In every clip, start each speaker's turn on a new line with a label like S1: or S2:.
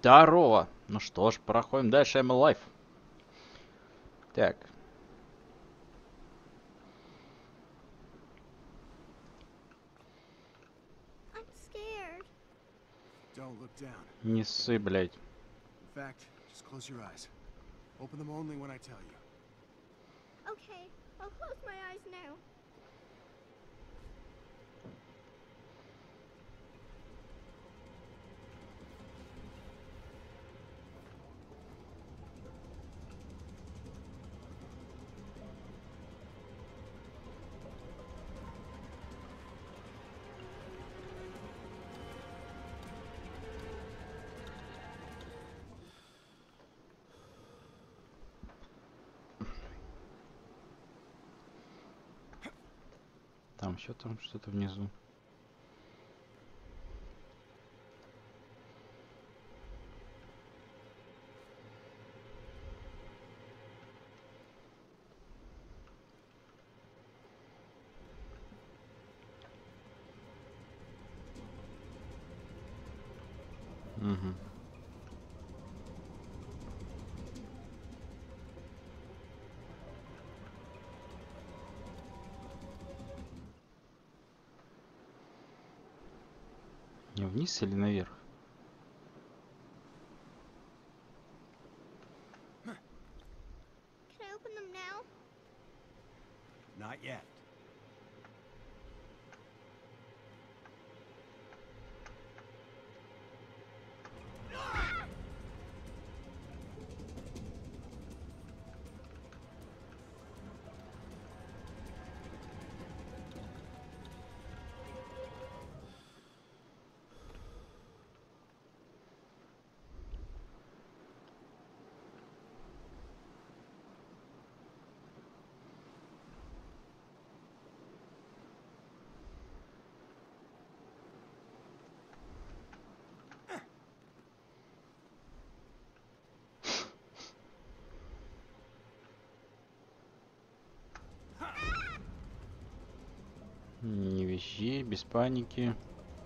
S1: Здорово. Ну что ж, проходим дальше I'm Alive. Так.
S2: I'm scared.
S3: Don't look down.
S1: Не ссы, блядь.
S3: In fact, just close your eyes. Open them only when I tell you.
S2: Okay, I'll close my eyes now.
S1: Там еще там что-то внизу. Угу. Не вниз или наверх?
S2: Can I open them now?
S3: Not yet.
S1: Не визжи, без паники.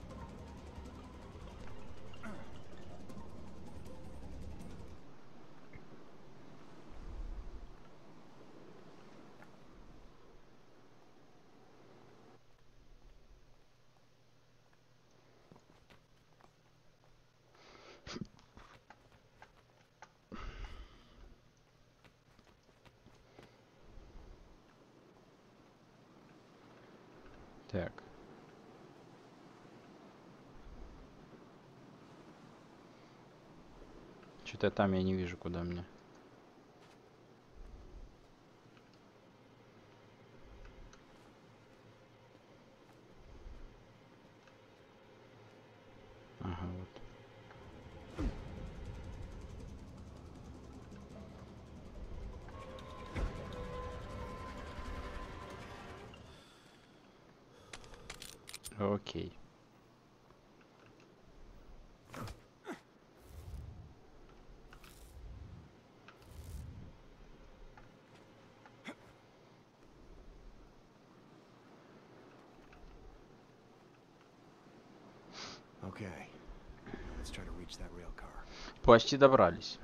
S1: Так. Что-то там я не вижу, куда мне. Ага, вот. Окей.
S3: Okay. Let's try to reach that rail car.
S1: Почти добрались.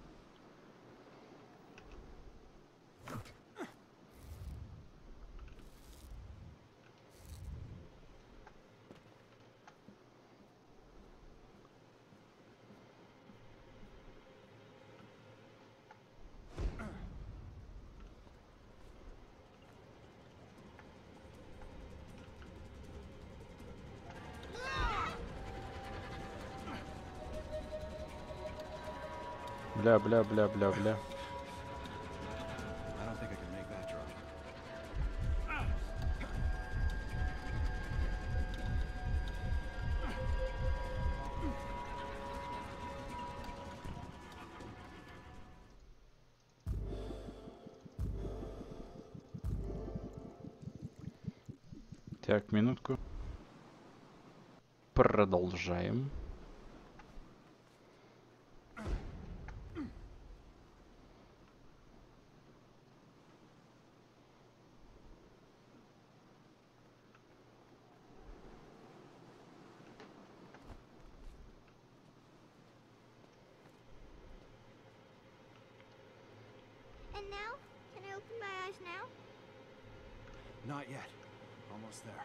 S1: Бля.
S3: I don't think I can make that drop.
S1: Так, минутку. Продолжаем.
S3: Not yet. Almost there.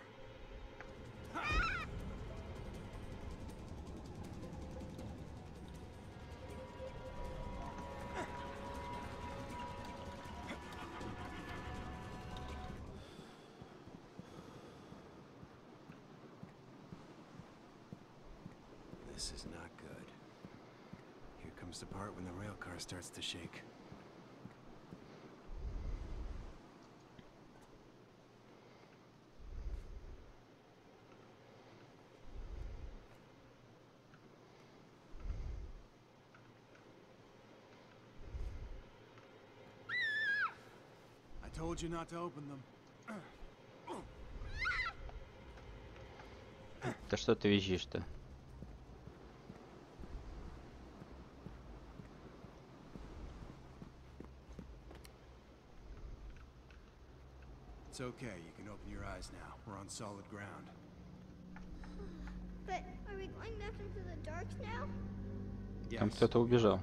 S3: This is not good. Here comes the part when the rail car starts to shake. I told you not to open them.
S1: Да что ты визжишь-то?
S3: It's okay, you can open your eyes now. We're on solid ground.
S2: But are we going back into the dark now?
S1: Там
S3: Yes.
S1: кто-то убежал.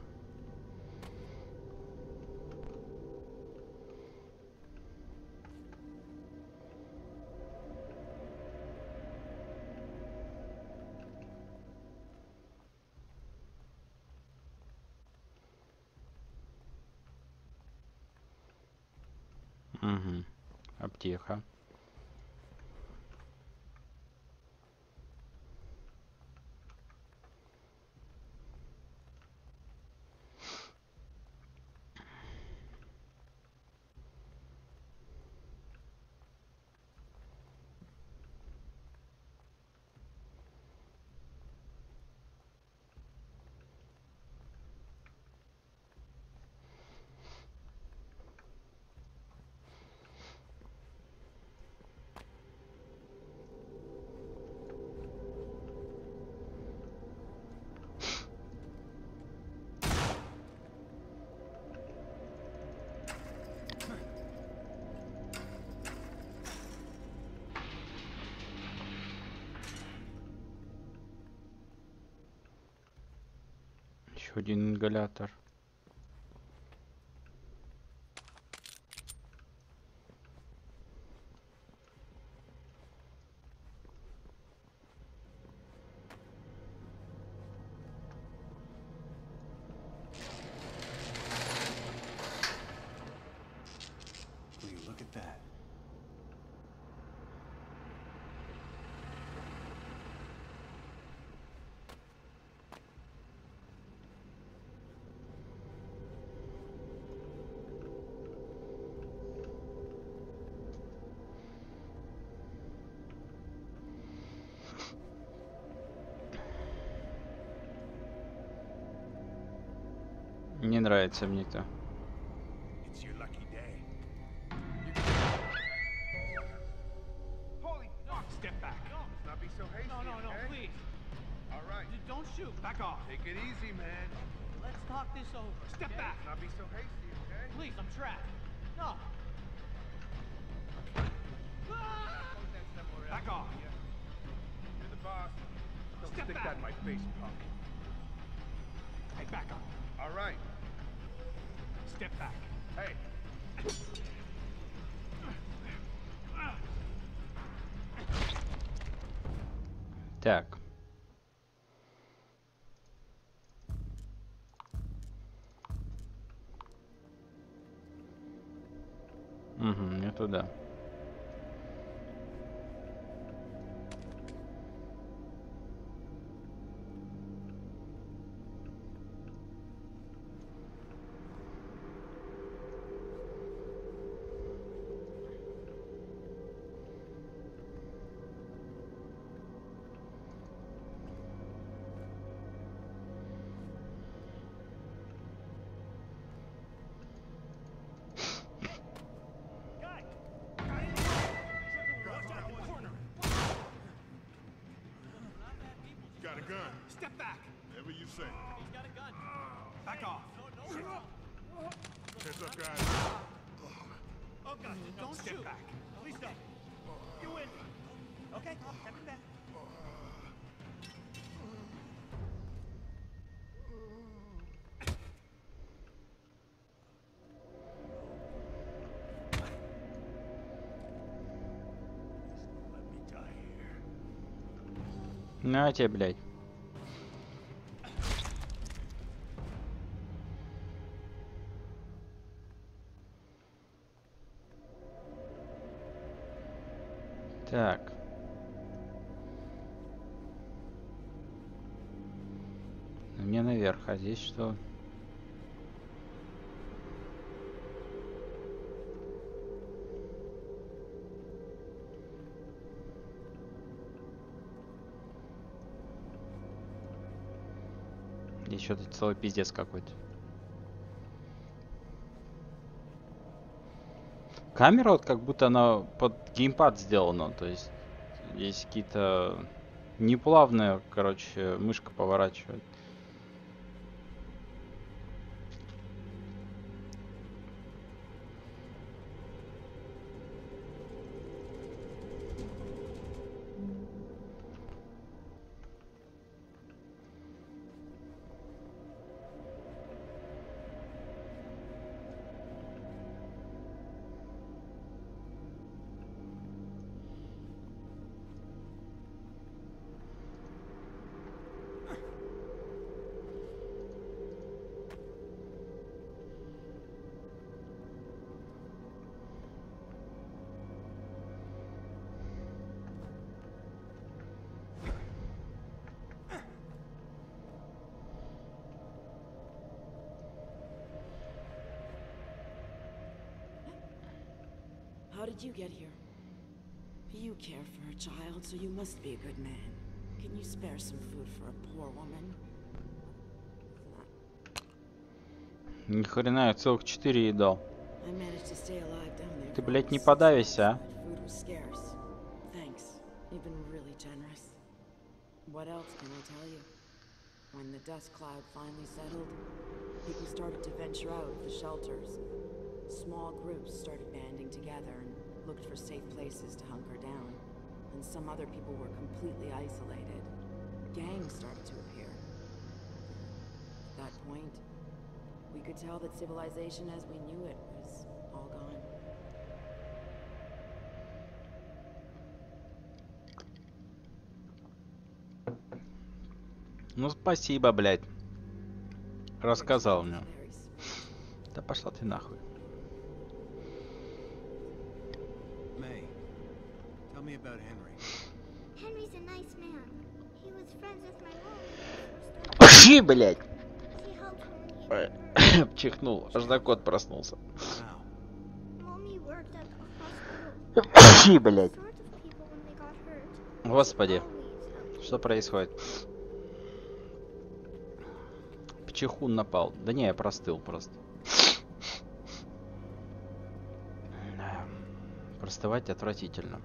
S1: Угу. Аптека. Еще один ингалятор.
S3: Will you look at that?
S1: Не нравится мне это.
S3: It's your lucky day.
S4: Holy fuck! Step back.
S5: Let's not be so hasty.
S4: No,
S5: okay?
S4: please.
S5: All right.
S4: Don't shoot. Back off.
S5: Take it easy, man.
S4: Let's talk this over. Step back.
S5: Let's not be so hasty, okay?
S4: Please, I'm trapped. No. Back off.
S5: You're the boss. Don't
S4: Step
S5: stick
S4: back.
S5: that in my face, punk.
S4: Hey, back up.
S5: All right.
S4: Step back.
S5: Hey.
S1: Так. Угу, не туда.
S6: Got a gun.
S4: Step back.
S6: Whatever you say.
S4: He's got a gun. Back off.
S6: Heads up, guys.
S4: Oh, God. Don't step shoot. Back. Please don't. You win. Okay, step back.
S1: На тебе, блядь. Так. Мне наверх, а здесь что? Здесь что-то целый пиздец какой-то. Камера вот как будто она под геймпад сделана, то есть есть какие-то неплавные, короче, мышка поворачивает.
S7: How did you get here? You care for a child, so you must be a good man. Can you spare some food for a poor woman?
S1: Ни хрена, я целых 4 едал.
S7: I managed to stay alive down there.
S1: Ты,
S7: for
S1: блядь, не
S7: almost 6
S1: подавишься, а?
S7: months, but food was scarce. Thanks. You've been really generous. What else can I tell you? When the dust cloud finally settled, people started to venture out of the shelters. Small groups started banding together and looked for safe places to hunker down. And some other people were completely isolated. Gangs started to appear. At that point, we could tell that civilization as we knew it was all gone.
S1: Ну спасибо, блядь. Рассказал мне.
S7: Very sweet.
S1: Да пошла ты нахуй.
S3: May, tell me about Henry.
S2: Henry's a nice man. He was friends with my mom when we first started.
S1: Пошли, блядь.
S2: She helped him when he needed
S1: Чихнул, аж за кот проснулся.
S3: Wow.
S2: Mommy worked at the hospital.
S1: Пошли, блядь.
S2: Sorts of people when they got hurt.
S1: Господи,
S2: Always helped.
S1: что происходит? Чихун напал. Да не, я простыл просто. Простывать отвратительно.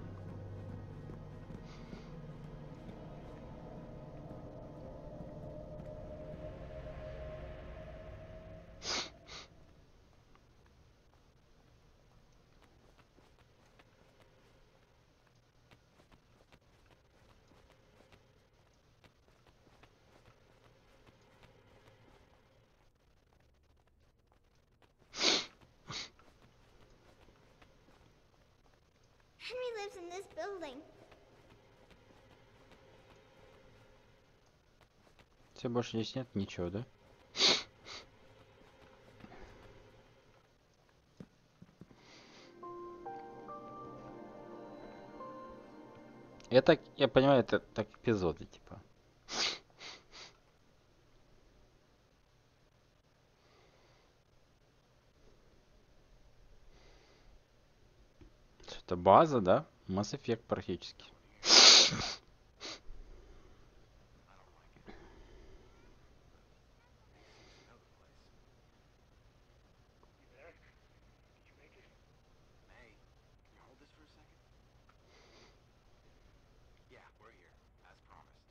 S2: Henry lives in this building.
S1: Все, больше здесь нет ничего, да? Это, я понимаю, это так эпизоды, типа. Это база, да? Mass Effect практически.
S3: May, can you hold this for a second? Yeah, we're here, as promised.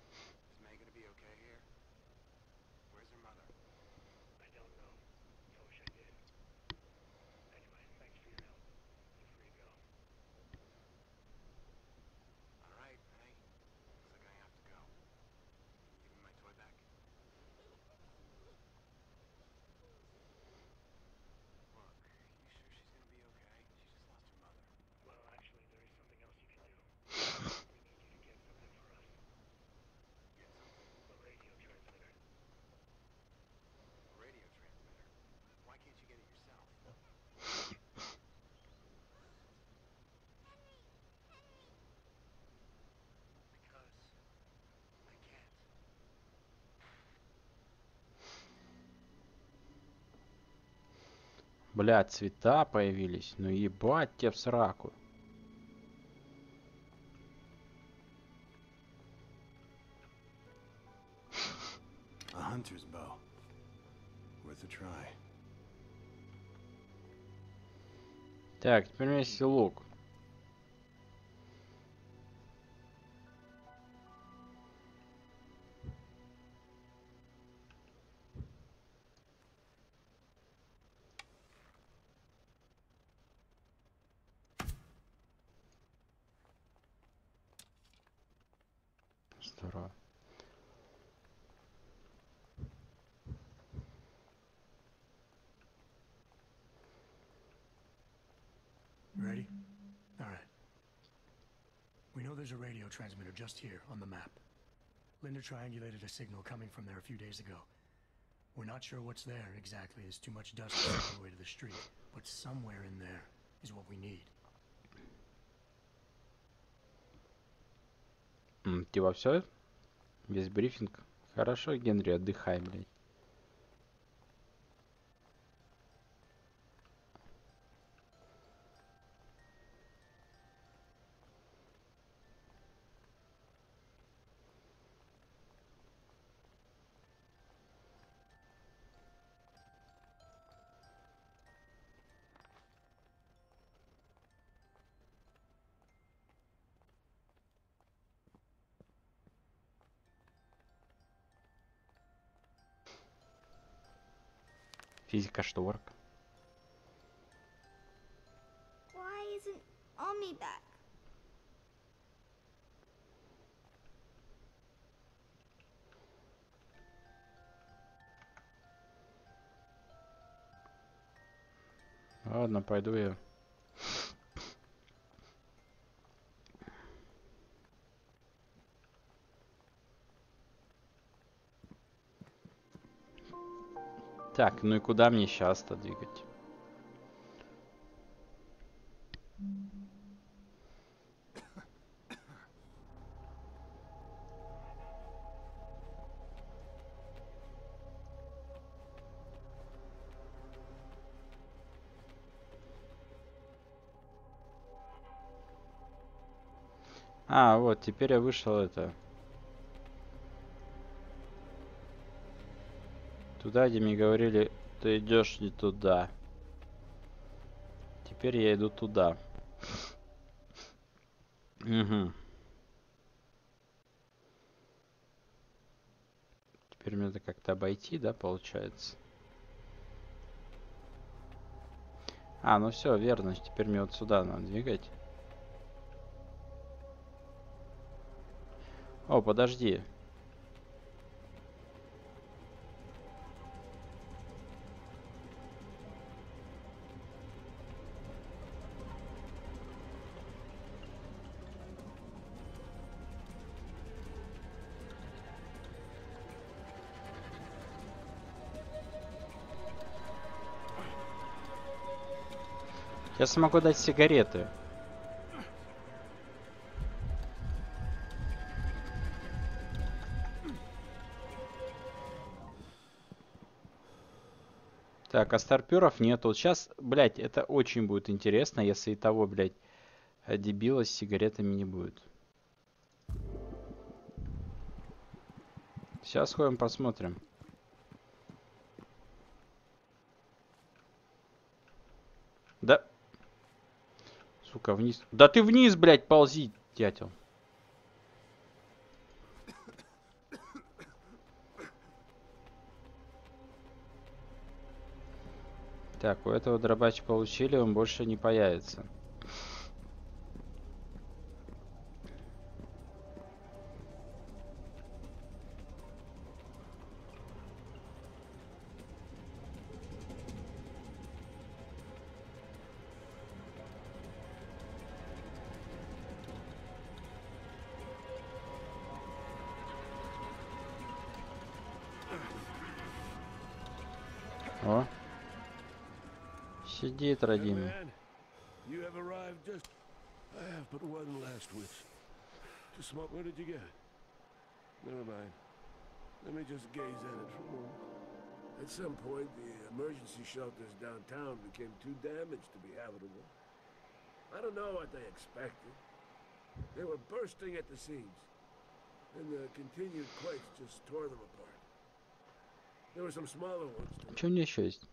S3: Is May gonna be okay here? Where's her mother?
S4: I don't know. So
S1: Бля, цвета появились. Ну ебать тебе в сраку.
S3: A hunter's bow. Worth a try.
S1: Так, теперь у меня есть лук. Здорово.
S4: Ready? All right. We know there's a radio transmitter just here on the map. Linda triangulated a signal coming from there a few days ago. We're not sure what's there exactly. There's too much dust all the way to the street. But somewhere in there is what we need.
S1: Типа все? Весь брифинг? Хорошо, Генри, отдыхай, блядь. Физика шторок.
S2: Why isn't Omni back?
S1: Ладно, пойду я. Так, ну и куда мне сейчас-то двигать? А, вот, теперь я вышел это. Туда, где мне говорили, ты идешь не туда. Теперь я иду туда. Угу. Теперь мне надо как-то обойти, да, получается? А, ну все, верно. Теперь мне вот сюда надо двигать. О, подожди. Я смогу дать сигареты. Так, а старпёров нету. Сейчас, блядь, это очень будет интересно, если и того, блядь, дебила с сигаретами не будет. Сейчас ходим посмотрим. Да. Сука, вниз. Да ты вниз, блядь, ползи, дятел. Так, у этого дробач получили, он больше не появится. О. Сидит, родимый.
S8: You have arrived just... I have but one last wish. To smoke, where did you get it? Never mind. Let me just gaze at it for a moment. At some point, the emergency shelters downtown became too damaged to be habitable. I don't know what they expected. They were bursting at the seams, and the continued quakes just tore them apart. There were some smaller ones too.
S1: Что у меня еще есть?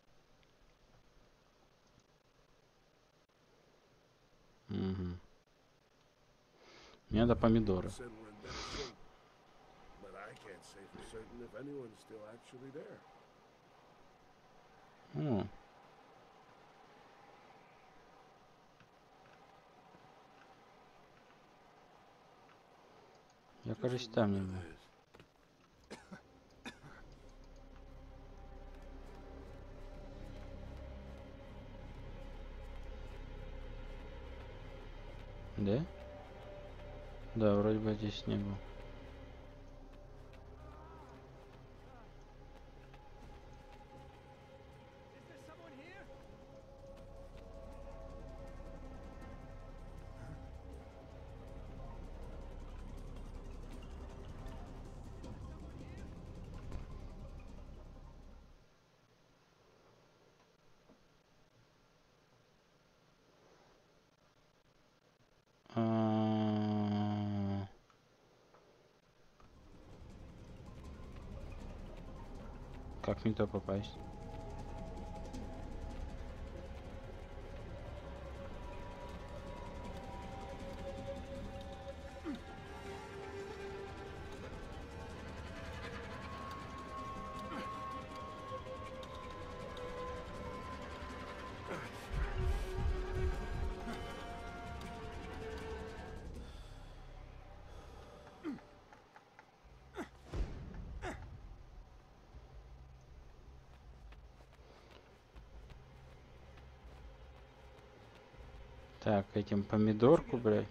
S1: Угу. Мне надо помидоры.
S8: Said we're in better shape, but I can't say for certain if anyone's still actually there.
S1: О. Я, кажется, там не был. Да? Да, вроде бы здесь не был. Как мне туда попасть? Так, этим помидорку, блядь.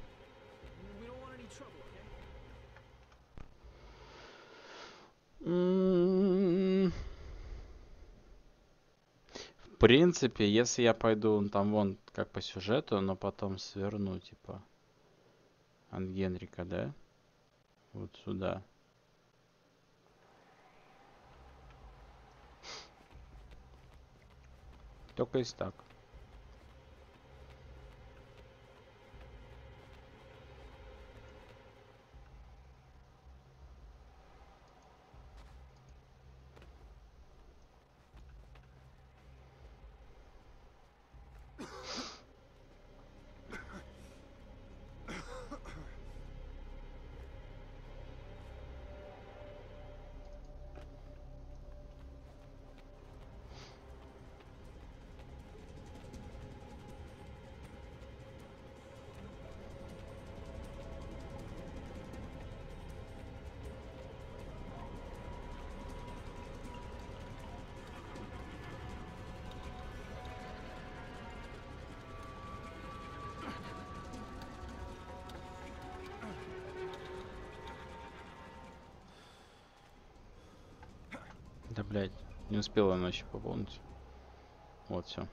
S1: В принципе, если я пойду там вон как по сюжету, но потом сверну, типа, от Генрика, да? Вот сюда. Только если так. Да, блядь, не успела ночью пополнить. Вот, все.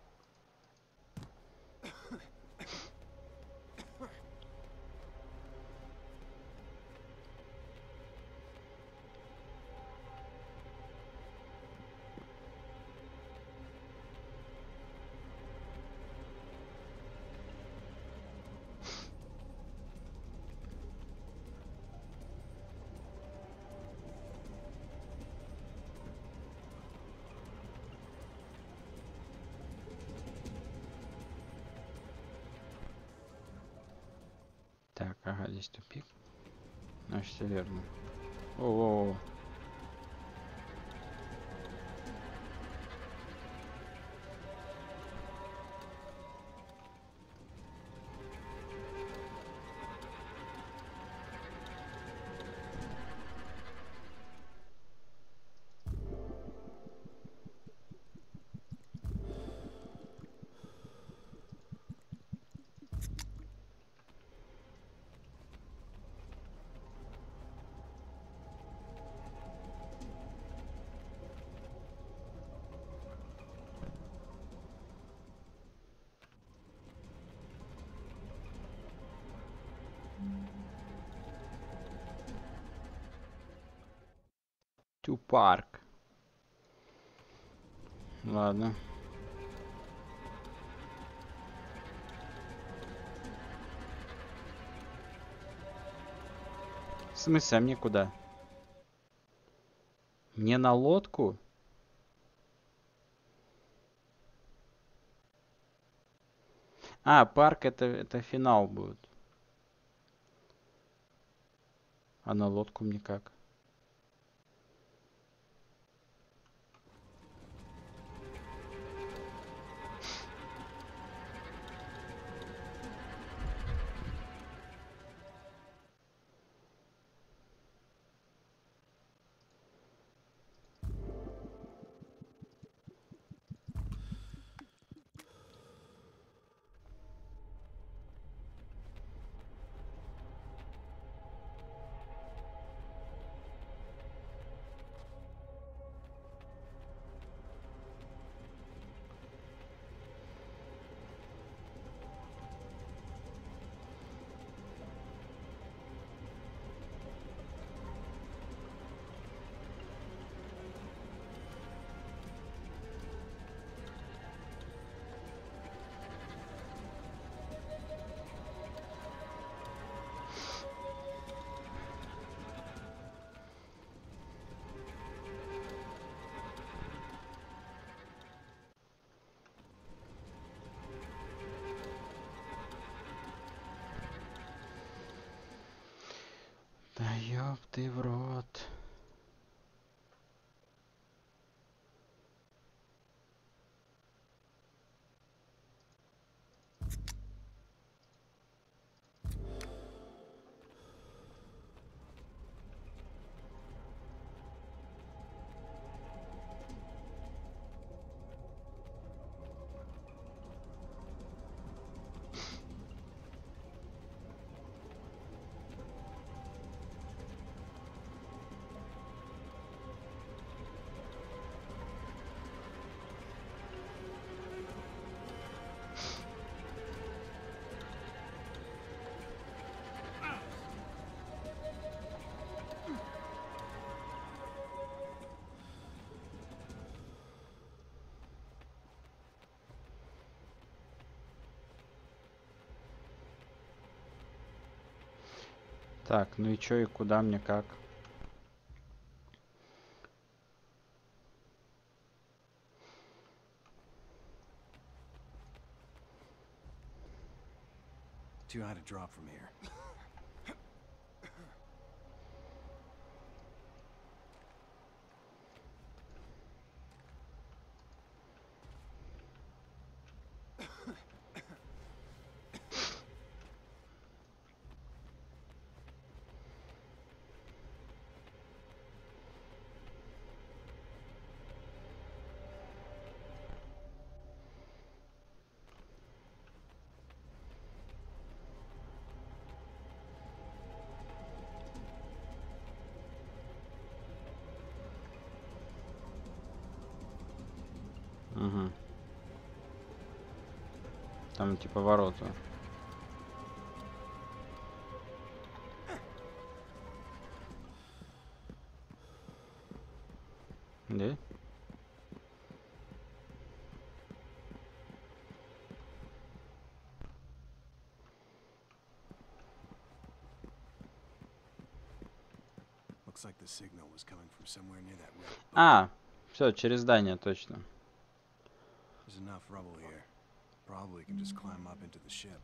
S1: Так, ага, здесь тупик. Значит, все верно. О-о-о. To park. Ладно. В смысле, а мне куда? Мне на лодку? А, парк это финал будет. А на лодку мне как? Да ёб ты в рот. Так, ну и чё, и куда мне как?
S3: Too high to drop from here.
S1: Угу. Там типа ворота. Да?
S3: Looks like the signal was coming from somewhere near that red boat.
S1: А, все, через здание точно.
S3: There's enough rubble here. Probably can just climb up into the ship.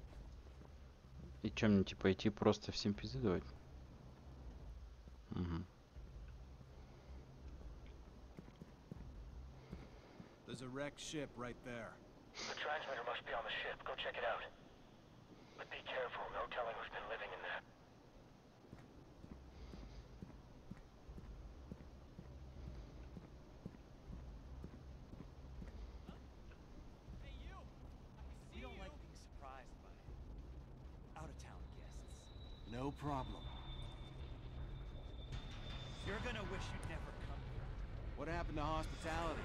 S1: И чё мне типа идти просто всем пизды давать? Угу.
S3: wrecked ship right there.
S9: The transmitter must be on the ship. Go check it out. But be careful. No telling who's been living in there.
S10: We don't like being surprised by out-of-town guests.
S3: No problem.
S10: You're gonna wish you'd never come here.
S3: What happened to hospitality?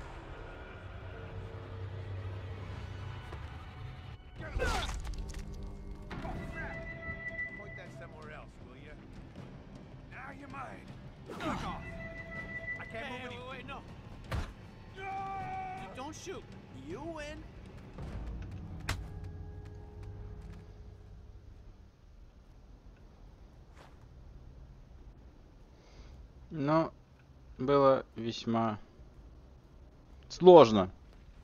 S5: Point that somewhere else, will you? Now you're mine. Fuck off. I can't move any.
S10: Wait, no. Don't shoot. You win.
S1: Но было весьма сложно.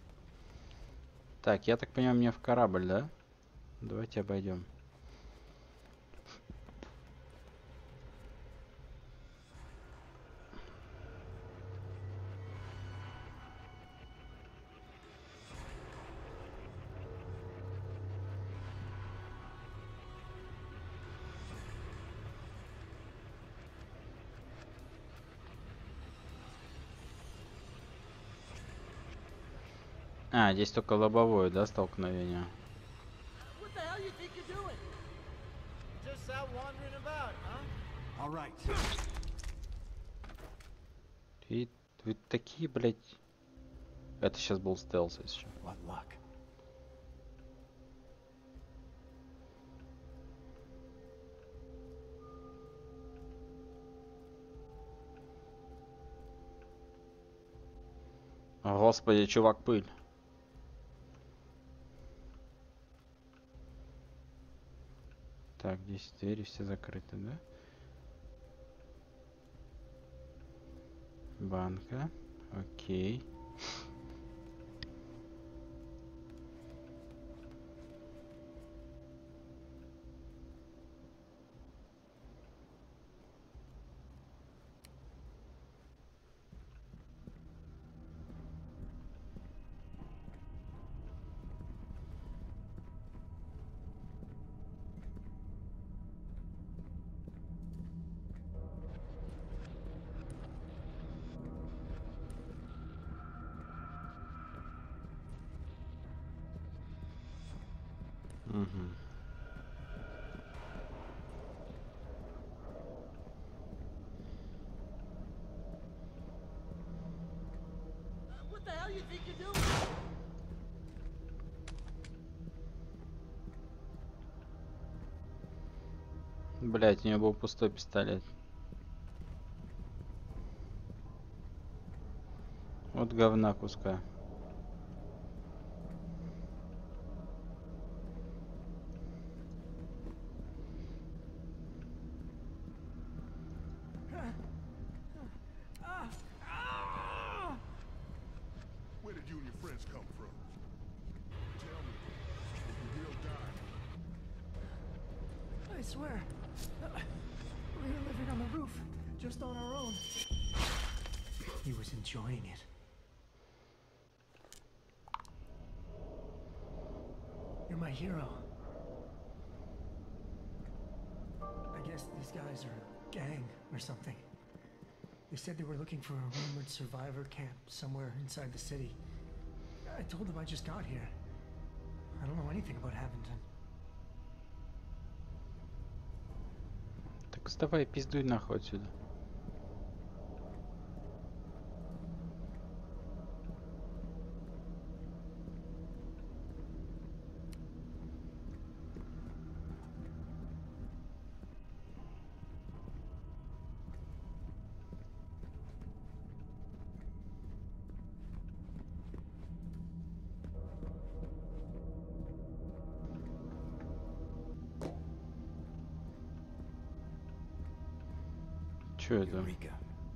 S1: Так, я так понимаю, мне в корабль, да? Давайте обойдем. А, здесь только лобовое, да, столкновение?
S10: What the hell you think you're doing? Just out wandering about, huh?
S3: All right.
S1: И вы такие, блядь. Это сейчас был стелс, если что.
S3: What luck?
S1: Господи, чувак, пыль. Так, здесь двери все закрыты, да? Банка. Окей. Угу.
S10: What the hell you think you're doing?
S1: Блять, у него был пустой пистолет. Вот говна куска.
S6: Where did you and your friends come from? Tell me, or you will die.
S4: I swear. We were living on the roof, just on our own. He was enjoying it. You're my hero. I guess these guys are a gang or something. They said they were looking for a rumored survivor camp somewhere inside the city. I told them I just got here. I don't know anything about Havington.
S1: Так вставай, пиздуй нахуй отсюда. Чё это?
S3: Eureka.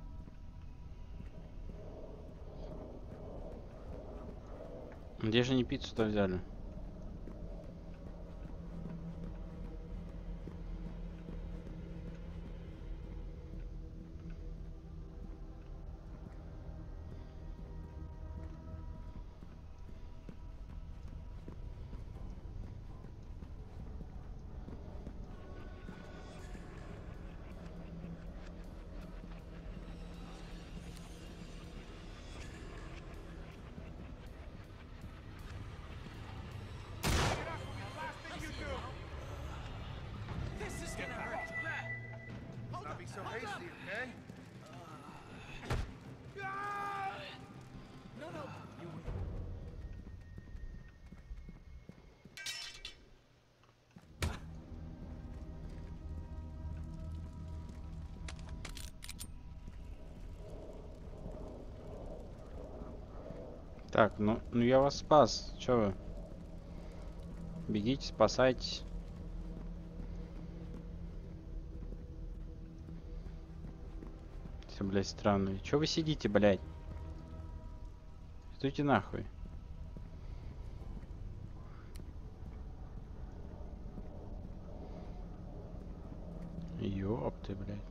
S1: Где же они пиццу-то взяли? Так, ну я вас спас. Чё вы? Бегите, спасайтесь. Все, блядь, странные. Чё вы сидите, блядь? Идите нахуй. Ёб ты, блядь.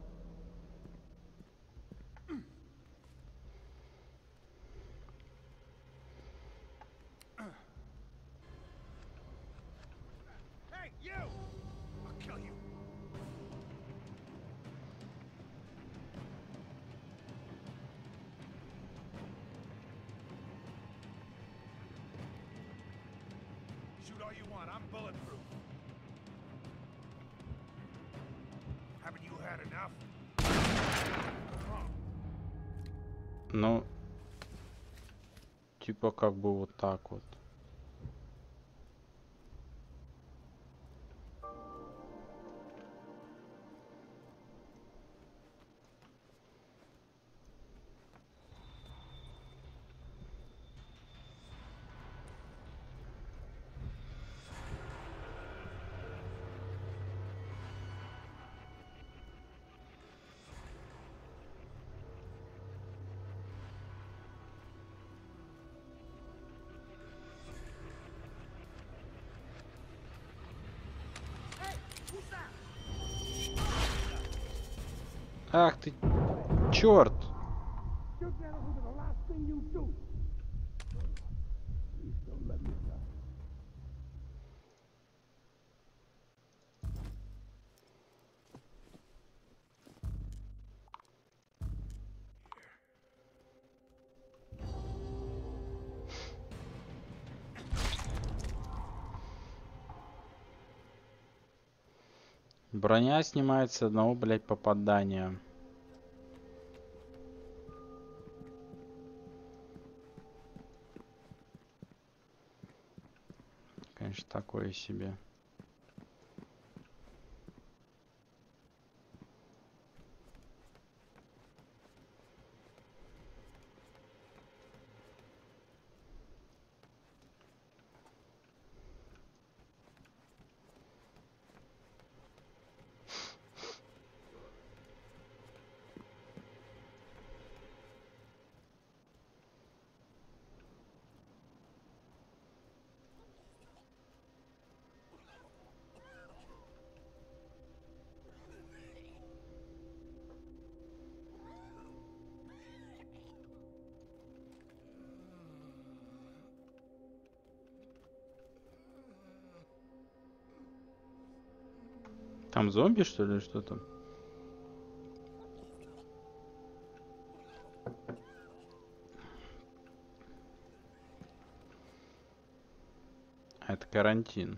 S5: Hey, you! I'll kill you. Shoot all you want. I'm bulletproof. Haven't you had enough?
S1: Ну, типа как бы вот так вот. Ах ты, черт! Броня снимается с одного, блядь, попадания. Конечно, такое себе. Там зомби, что ли, что там? А это карантин.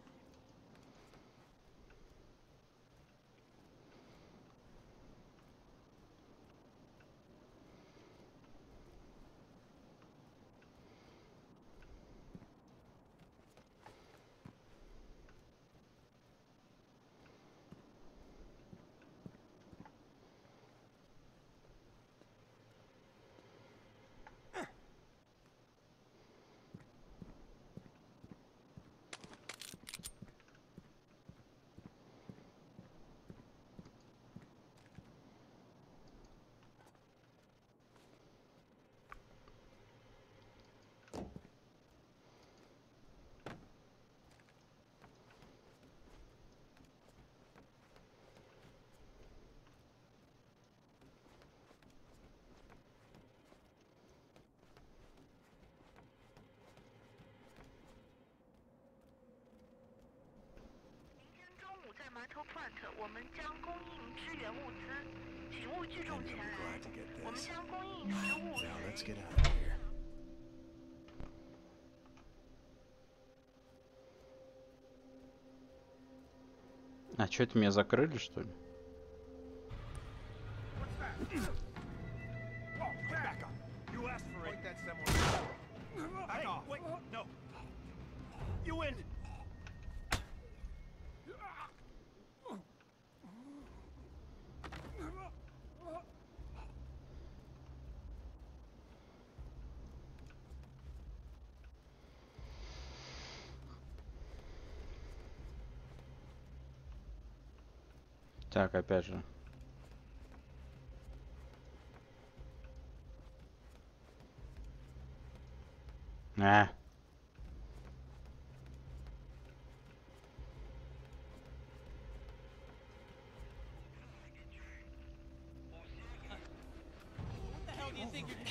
S3: Now let's get out of here.
S1: А что это меня закрыли, что ли?
S5: Oh, back up. You asked for it. Point that somewhere else. Back off. Wait, no. You win.
S1: Так, опять же. А.
S10: What the hell do you think you're...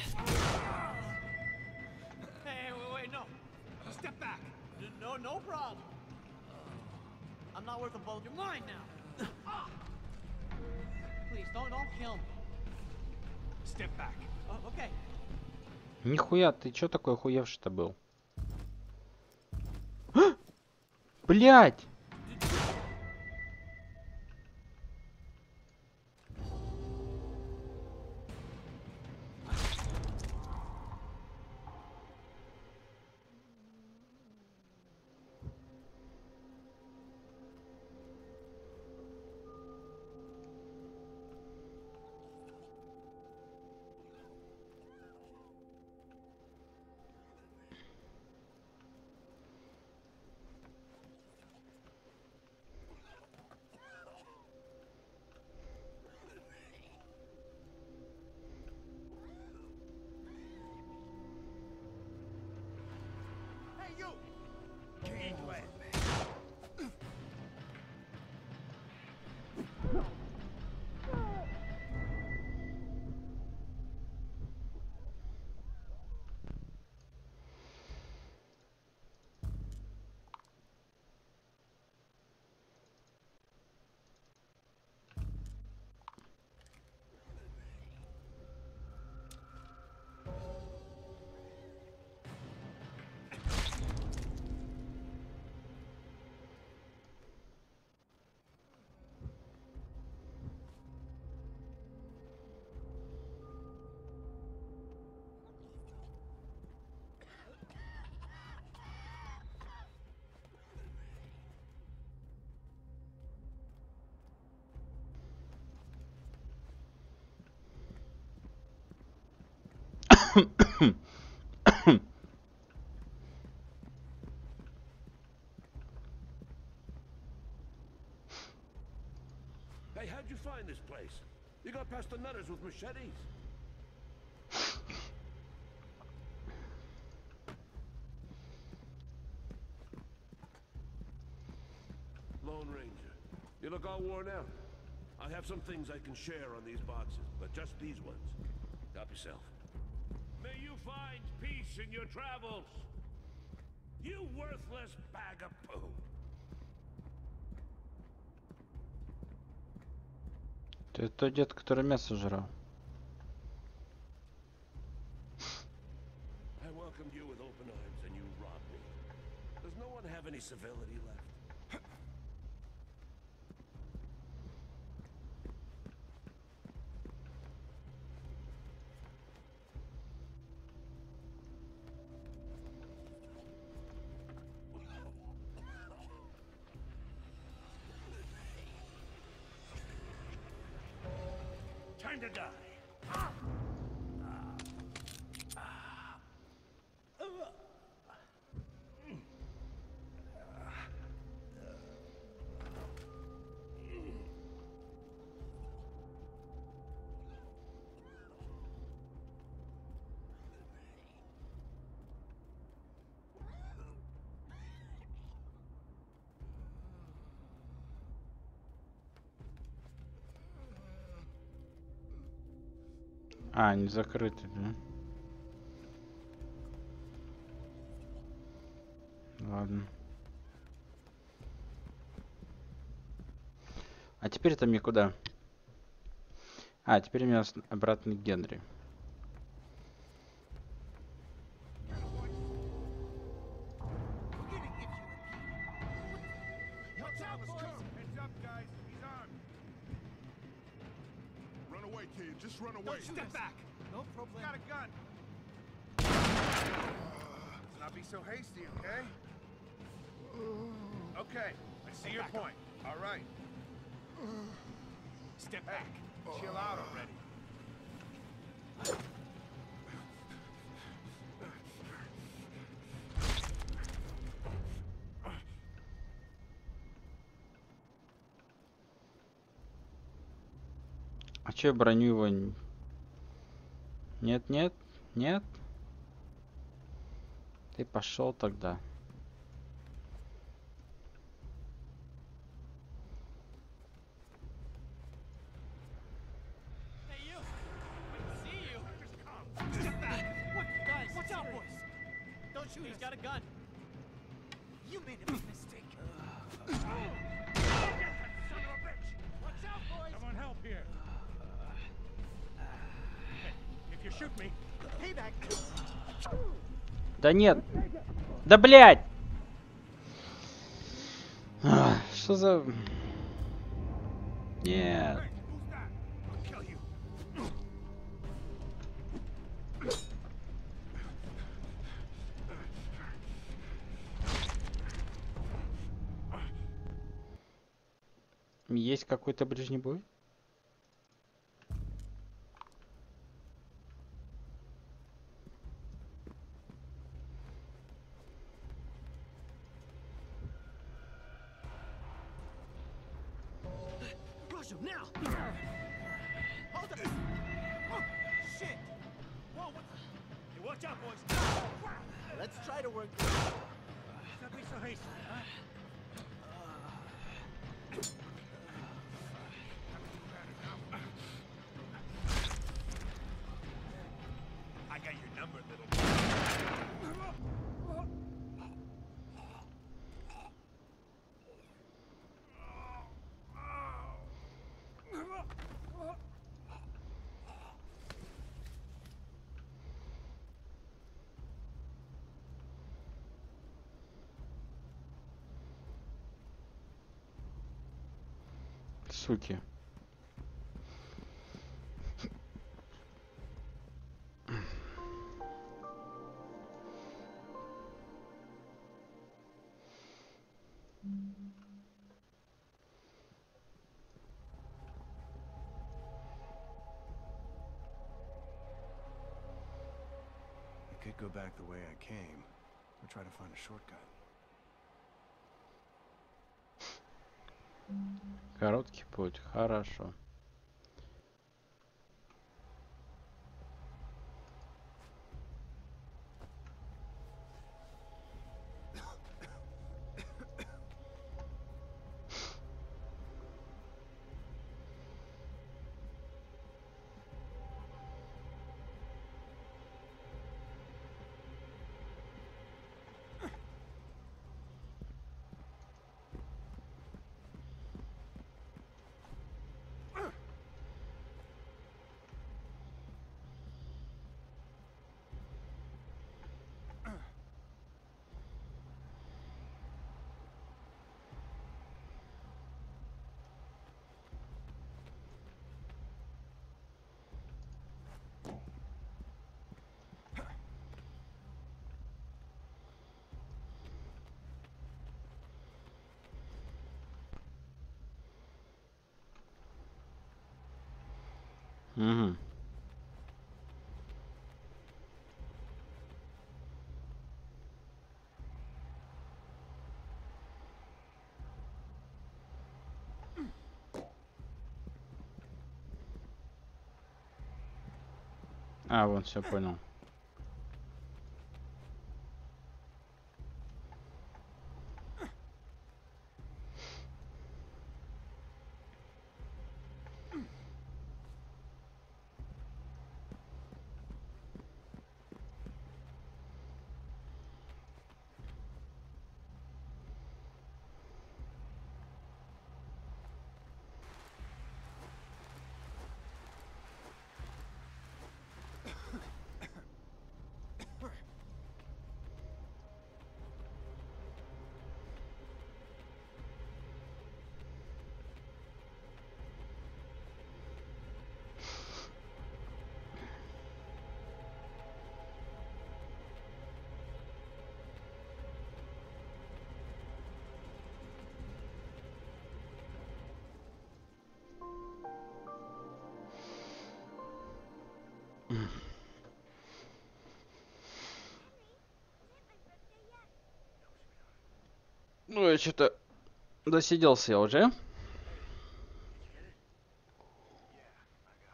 S10: Hey, wait, no. Step back. No problem. I'm not worth a bullet. You're mine now. Please, don't kill me. Step back. Okay.
S1: Нихуя, ты чё такой охуевший-то был? Блять!
S5: Hey, you! Gangland.
S8: Hey, how'd you find this place? You got past the nutters with machetes? Lone Ranger. You look all worn out. I have some things I can share on these boxes, but just these ones. Help yourself. May you find peace in your travels. You worthless bag of poo.
S1: Ты тот дед, который мясо жрал.
S8: I welcomed you with open arms and you robbed me. Does no one have any civility left? Time to die.
S1: А, не закрыты, да? Ладно. А теперь это мне куда? А, теперь меня обратно к Генри.
S5: Watch out, boys! Heads up, guys. He's armed.
S6: Run away, kid. Just run away.
S5: Don't step back.
S10: No problem.
S5: Got a gun. Let's not be so hasty, okay? Okay, I see your point. All right.
S10: Step
S5: Hey,
S10: back.
S5: chill out already.
S1: А чё я броню его? Нет, нет, нет. Ты пошел тогда.
S10: Hey, you! We can see you! Step back! What? Guys, watch out, boys! Don't shoot, he's got a gun! You made a big mistake! Son of a bitch! Watch out, boys!
S5: Someone help here. Hey, if you shoot me,
S10: Payback!
S1: Да нет. Да блядь! Что за... Нет.
S5: hey, who's that? I'll kill you.
S1: Есть какой-то ближний бой?
S10: Rush him now! Hold up! Oh, shit! Whoa, what? Hey, watch out, boys! Let's try to work.
S5: Don't be so hasty, huh? I got your number, little boy.
S1: Суки.
S3: I could go back the way I came, or try to find a shortcut.
S1: Короткий путь. Хорошо. Угу. А, вон, все понял. Ну, я что-то досиделся я уже.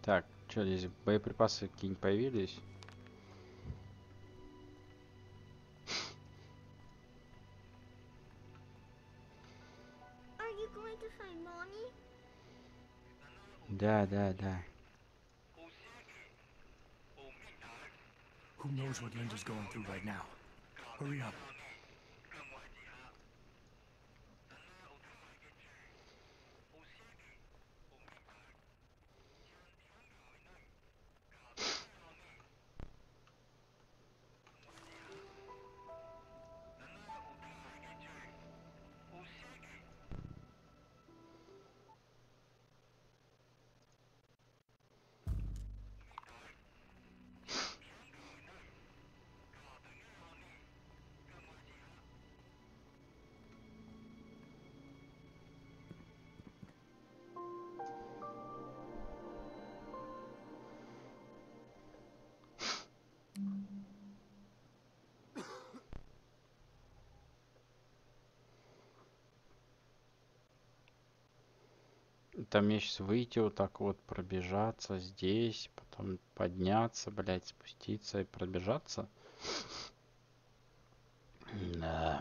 S1: Так, что здесь боеприпасы какие-нибудь появились?
S2: Are you going to find Mommy?
S1: Да, да, да.
S4: Who knows what Linda's going through right now? Hurry up.
S1: Там мне сейчас выйти вот так вот, пробежаться здесь, потом подняться, блядь, спуститься и пробежаться. Да.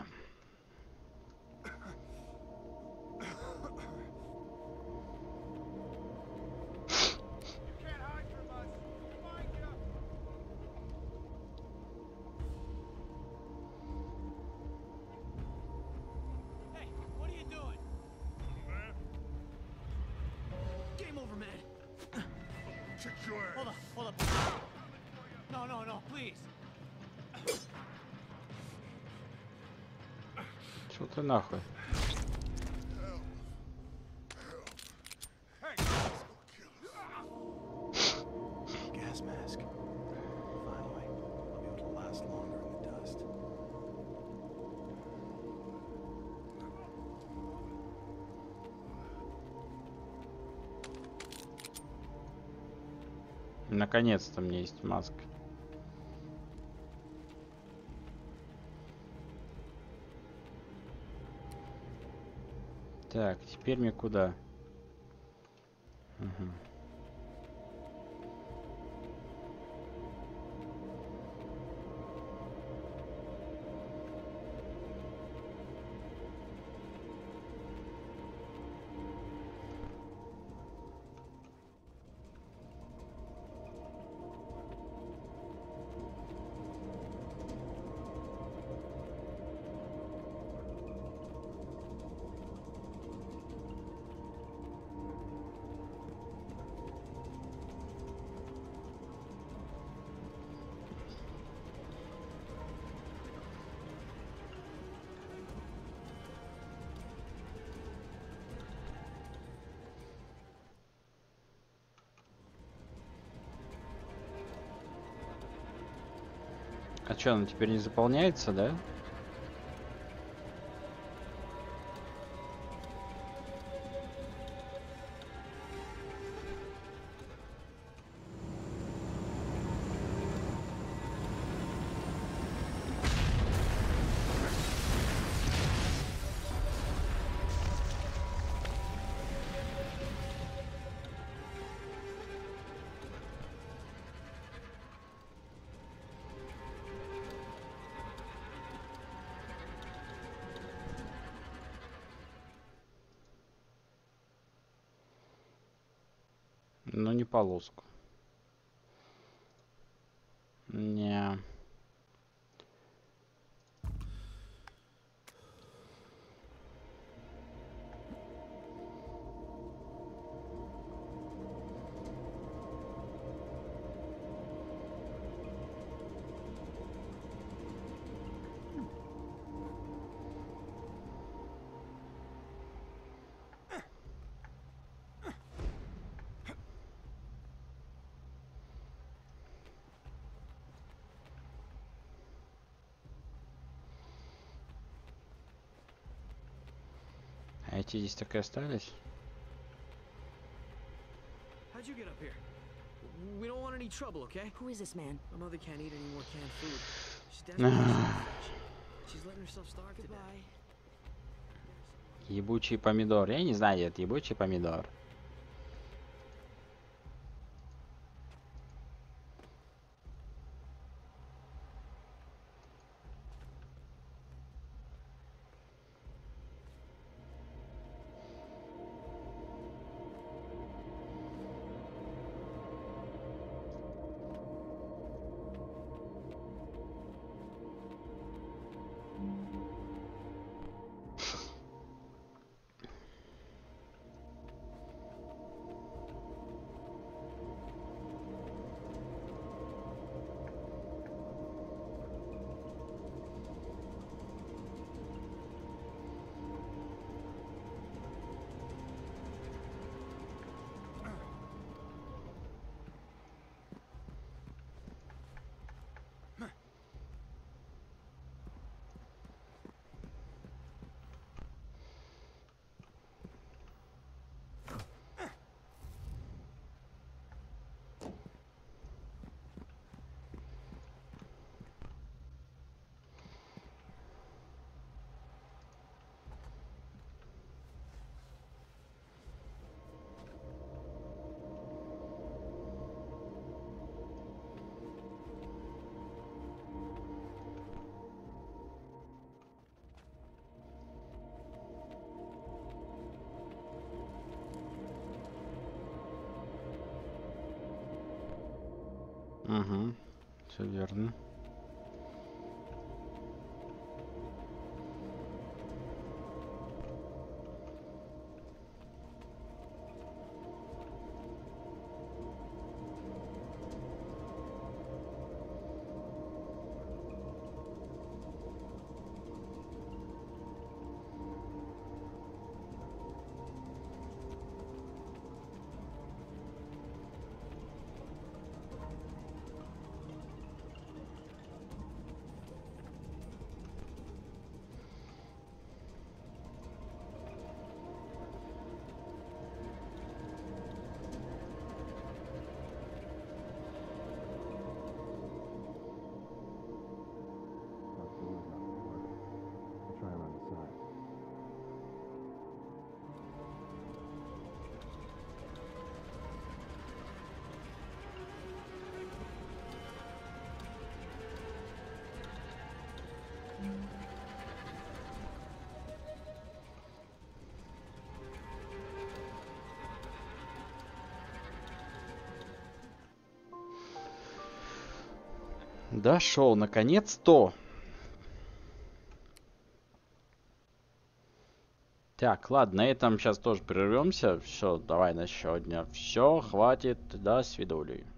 S10: Hey, what are you doing? Game over, man.
S6: Check your ass.
S10: Hold up, hold up. No, no, no, please.
S1: Чё ты нахуй?
S3: Gas mask. Finally, I'll be able to last longer in the dust.
S1: Наконец-то мне есть маска. Так, теперь мне куда? Угу. А что, она теперь не заполняется, да? Ну, не полоску. Не. А эти здесь так и остались?
S10: How'd you get up here? We don't want any trouble, okay?
S7: Who is this man?
S10: My mother can't eat any more canned food. She's desperate for some affection. She's letting herself starve to death.
S7: Goodbye.
S1: Ебучий помидор. Я не знаю, где это ебучий помидор. Угу. Все верно.
S3: Try around the side.
S1: Дошел, наконец-то. Так, ладно, на этом сейчас тоже прервемся. Все, давай на сегодня. Все, хватит. До свидания.